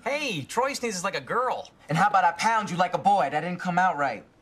Hey, Troy sneezes like a girl. And how about I pound you like a boy? That didn't come out right.